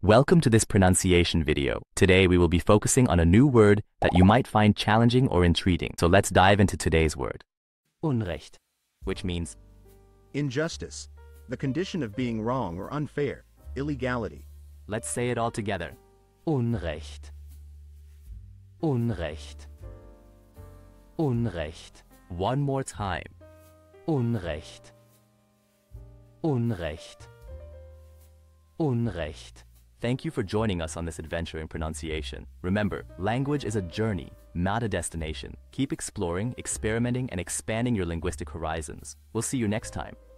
Welcome to this pronunciation video. Today we will be focusing on a new word that you might find challenging or intriguing. So let's dive into today's word. Unrecht, which means injustice, the condition of being wrong or unfair, illegality. Let's say it all together. Unrecht. Unrecht. Unrecht. One more time. Unrecht. Unrecht. Unrecht. Thank you for joining us on this adventure in pronunciation. Remember, language is a journey, not a destination. Keep exploring, experimenting, and expanding your linguistic horizons. We'll see you next time.